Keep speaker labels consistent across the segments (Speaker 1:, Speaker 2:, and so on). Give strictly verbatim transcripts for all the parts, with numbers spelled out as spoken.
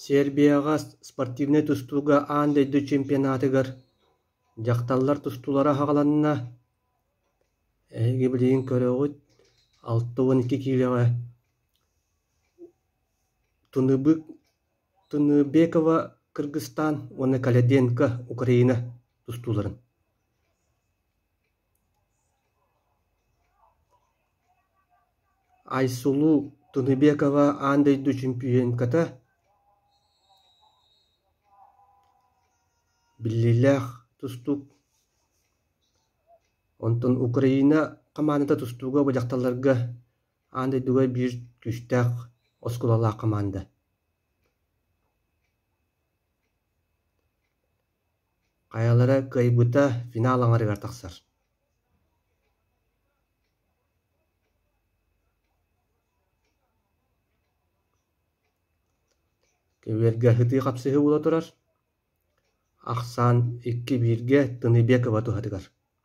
Speaker 1: Сербияға спортивный тустуга аандайды чемпионатыгар жақталлар тустулара хағаланна эги билигин көрөгүт алты он эки килога Тыныбык Тыныбекова Кыргызстан, оны Каляденко Украина тустуларын. Айсулу Тыныбекова аандайды чемпионката Биллилях тустук. Онтон Украина команда тустуга бажакталарга аандайдыга бир күчтәк оскулала команда. Каялара кайбыта финал аңарыгар таксар. Кеверге хыты капсыгы була турар. Ахсан икки бирге Тыныбекова тухатыгар.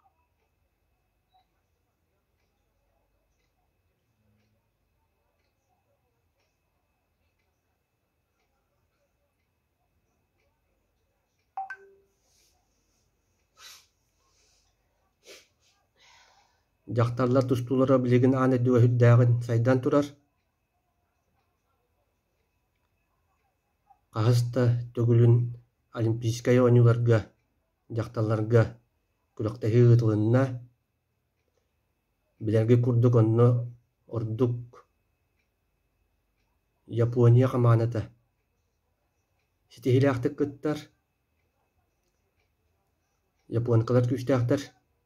Speaker 1: Жактарлар тустулара билигин аны дүгө хүддәгин сайдан турар. Кагыста төгүлүн олимпийская ойнуларга жактарларга күлөктөһү ытылынна билерге курдук онно ордук Япония команаты. Ситихилактык кыттар. Японкалар күчтәктер.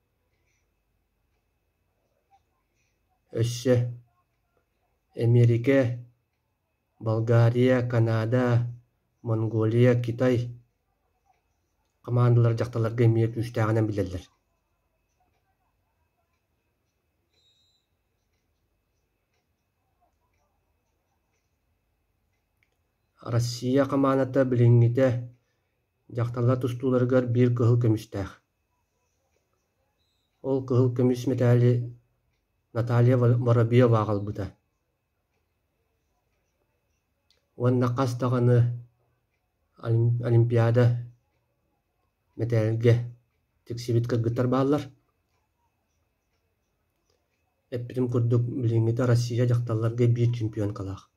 Speaker 1: Өссө Америка, Болгария, Канада, Монголия, Китай командалар жакталарга эмне күчтәгенен билерлер. Россия командаты билиңите жакталар тустуларга бир кыһыл көмүстәк. Ол кыһыл көмүс металли Наталья Воробьева агалбыта. Уанна кастаганы Олимпиада металге тексибитке гытар баалар. Эппирим курдук билиңите Россия жакталарга бир чемпион калах.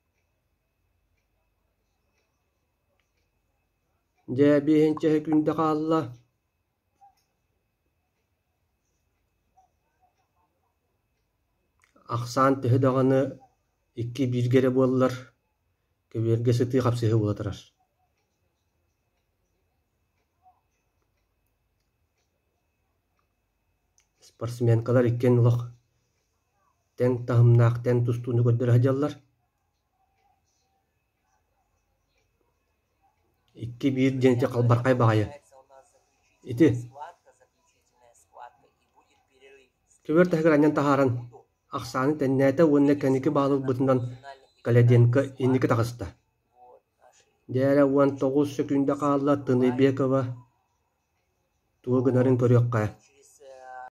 Speaker 1: Же биринчи күндө калла. Ахсан тыһыдағаны икки биргере боллар, көберге сыты қапсыһы болатырар. Спортсменкалар иккен улақ тен тахымнаақ тен тустуыны көддер хадяллар. Икки бир денте қалбарқай бағайы. Ити. Көбер тахығыр анен тахаран. Ахсаны тәннәтә уонна кәнеке бағылып бұтынан Каляденко иннеке тағыста. Дәрі он тоғыз секунда қалла Тыныбекова туы гынарын көріққа.